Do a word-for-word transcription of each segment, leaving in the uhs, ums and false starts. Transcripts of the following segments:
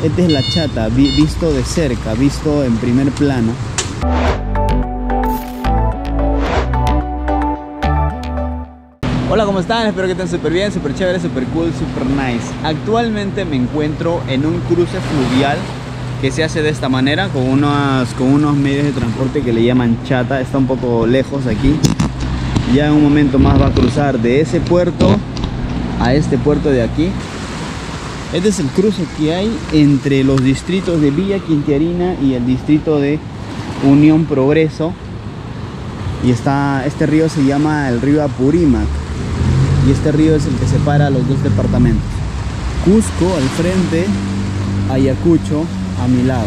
Esta es la Chata, vi, visto de cerca, visto en primer plano. Hola, ¿cómo están? Espero que estén súper bien, súper chévere, súper cool, súper nice. Actualmente me encuentro en un cruce fluvial que se hace de esta manera, con unos, con unos medios de transporte que le llaman Chata. Está un poco lejos aquí. Ya en un momento más va a cruzar de ese puerto a este puerto de aquí. Este es el cruce que hay entre los distritos de Villa Quintiarina y el distrito de Unión Progreso. Y está, este río se llama el río Apurímac. Y este río es el que separa los dos departamentos. Cusco al frente, Ayacucho a mi lado.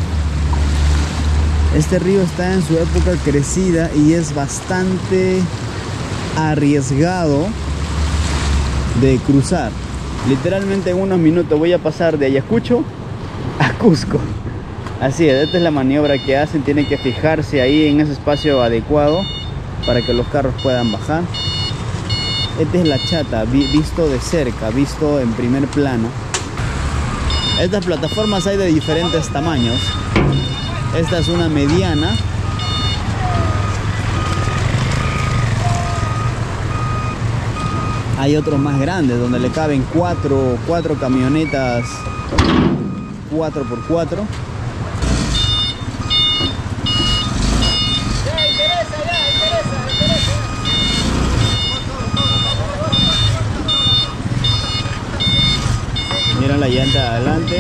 Este río está en su época crecida y es bastante arriesgado de cruzar. Literalmente en unos minutos voy a pasar de Ayacucho a Cusco. Así es, esta es la maniobra que hacen. Tienen que fijarse ahí en ese espacio adecuado para que los carros puedan bajar. Esta es la Chata, vi, visto de cerca, visto en primer plano. Estas plataformas hay de diferentes tamaños. Esta es una mediana. Hay otros más grandes donde le caben cuatro, cuatro camionetas cuatro por cuatro. Ya, interesa, ya, interesa, interesa. Mira la llanta de adelante.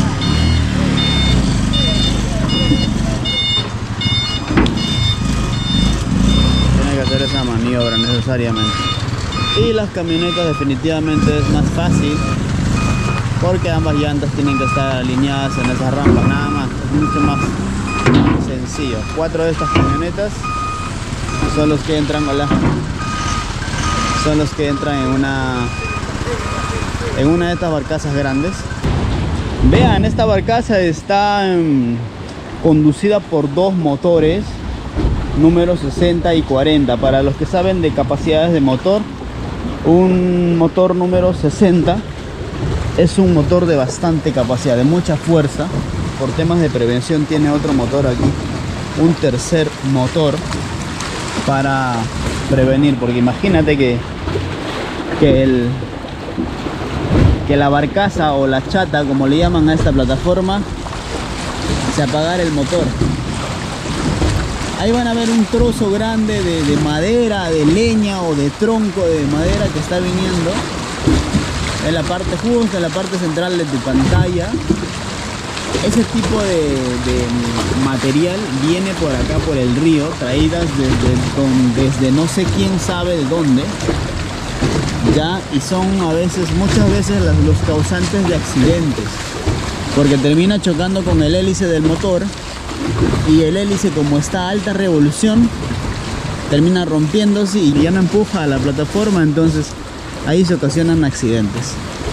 Tiene que hacer esa maniobra necesariamente. Y las camionetas definitivamente es más fácil porque ambas llantas tienen que estar alineadas en esas rampas, nada más. Es mucho más sencillo. Cuatro de estas camionetas son los que entran, hola, son los que entran en una en una de estas barcazas grandes. Vean, esta barcaza está um, conducida por dos motores número sesenta y cuarenta. Para los que saben de capacidades de motor, un motor número sesenta es un motor de bastante capacidad, de mucha fuerza. Por temas de prevención tiene otro motor aquí, un tercer motor para prevenir, porque imagínate que, que, el, que la barcaza o la Chata, como le llaman a esta plataforma, se apagara el motor. Ahí van a ver un trozo grande de, de madera, de leña o de tronco de madera que está viniendo en la parte justa, en la parte central de tu pantalla. Ese tipo de, de material viene por acá, por el río, traídas desde, don, desde no sé quién sabe de dónde, ya, y son a veces, muchas veces las, los causantes de accidentes, porque termina chocando con el hélice del motor. Y el hélice, como está a alta revolución, termina rompiéndose y ya no empuja a la plataforma, entonces ahí se ocasionan accidentes.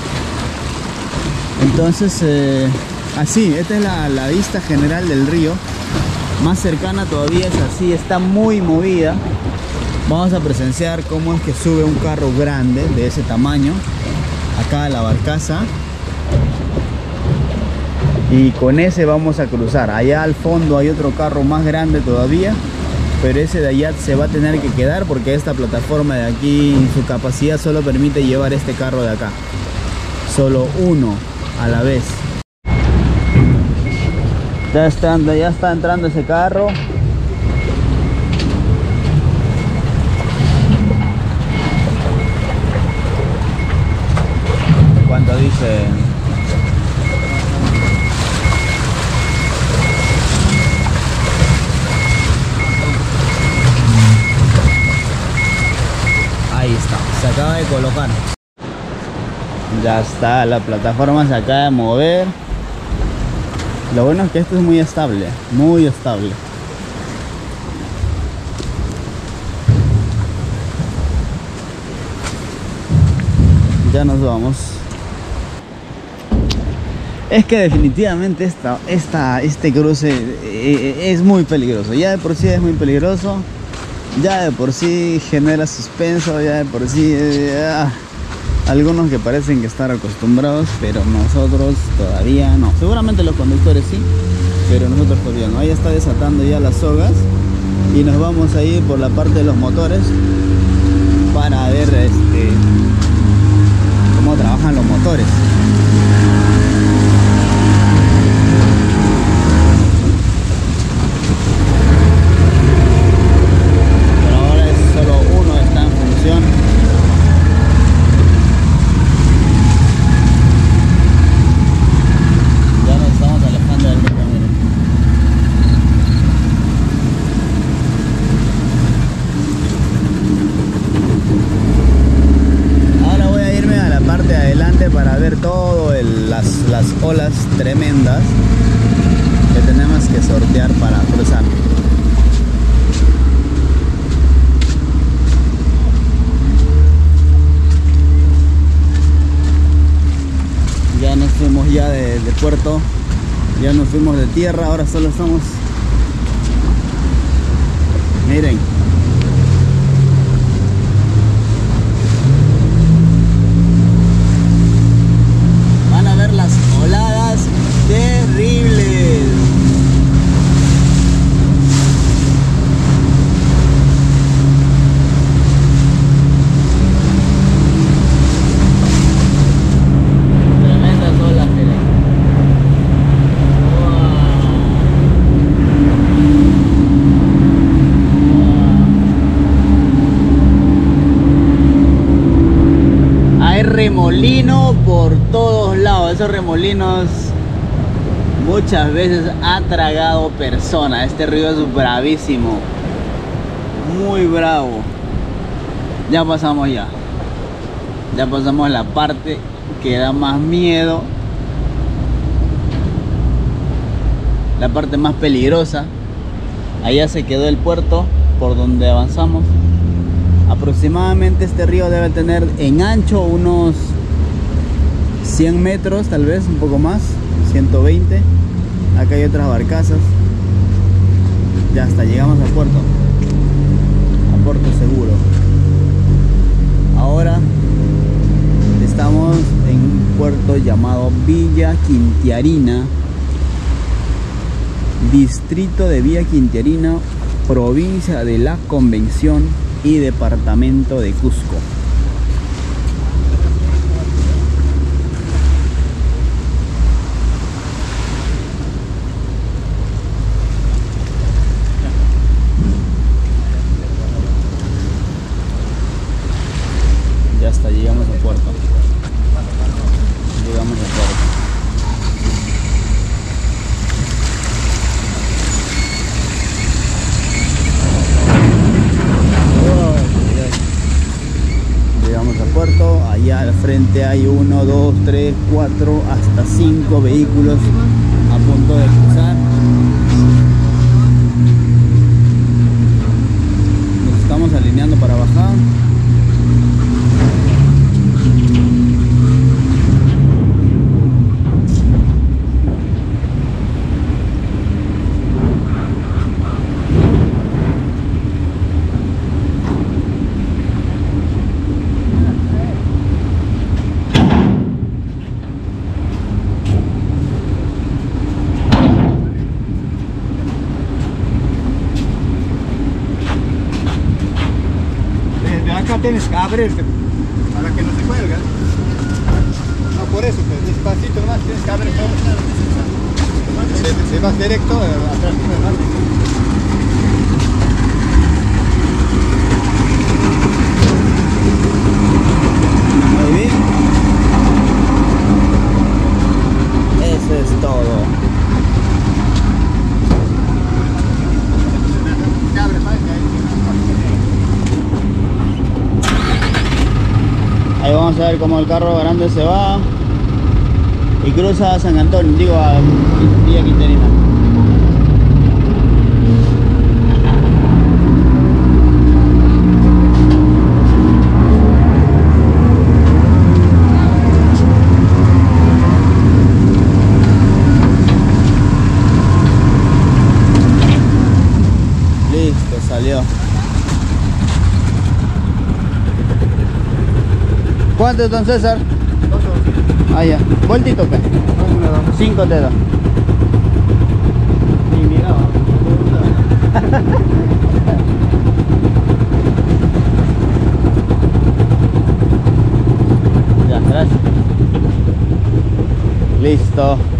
Entonces eh, así, esta es la, la vista general del río. Más cercana todavía es así, está muy movida. Vamos a presenciar cómo es que sube un carro grande de ese tamaño acá a la barcaza. Y con ese vamos a cruzar. Allá al fondo hay otro carro más grande todavía, pero ese de allá se va a tener que quedar porque esta plataforma de aquí, su capacidad solo permite llevar este carro de acá, solo uno a la vez. Ya está, ya está entrando ese carro. ¿Cuánto dice? Ahí está, se acaba de colocar. Ya está, la plataforma se acaba de mover. Lo bueno es que esto es muy estable, muy estable. Ya nos vamos. Es que definitivamente esta, esta, este cruce es muy peligroso. Ya de por sí es muy peligroso. Ya de por sí genera suspenso. Ya de por sí... Ya. Algunos que parecen que están acostumbrados, pero nosotros todavía no. Seguramente los conductores sí, pero nosotros todavía no. Ahí está desatando ya las sogas y nos vamos a ir por la parte de los motores para ver este cómo trabajan los motores. Pero ahora es solo uno está en función. Ya nos estamos alejando del camino. Parte de adelante para ver todo el, las, las olas tremendas que tenemos que sortear para cruzar. Ya nos fuimos ya de, de puerto, ya nos fuimos de tierra, ahora solo estamos, miren, las oladas terribles. Tremendas olas, miren. Wow. Hay remolino por todos lados. Esos remolinos muchas veces ha tragado personas. Este río es bravísimo, muy bravo. Ya pasamos ya ya pasamos la parte que da más miedo, la parte más peligrosa. Allá se quedó el puerto por donde avanzamos. Aproximadamente este río debe tener en ancho unos cien metros, tal vez un poco más, ciento veinte. Acá hay otras barcazas. Ya hasta llegamos a puerto, a puerto seguro. Ahora estamos en un puerto llamado Villa Quintiarina, distrito de Villa Quintiarina, provincia de La Convención y departamento de Cusco. Ya hasta llegamos al puerto. Llegamos al puerto. Llegamos al puerto. Allá al frente hay uno, dos, tres, cuatro, hasta cinco vehículos a punto de cruzar. Nos estamos alineando para bajar. Tienes que abrir para que no se cuelgue. No, por eso, pues, despacito nomás tienes que abrir todo. Se, se vas directo atrás. Muy bien. Eso es todo. Ahí vamos a ver cómo el carro grande se va y cruza a San Antonio, digo a Villa Quintiarina. Listo, salió. ¿Cuánto vueltas, don César? Dos o Ah, ya. Vueltito, pe. Cinco dedos. Y mira, Ya, gracias. Listo.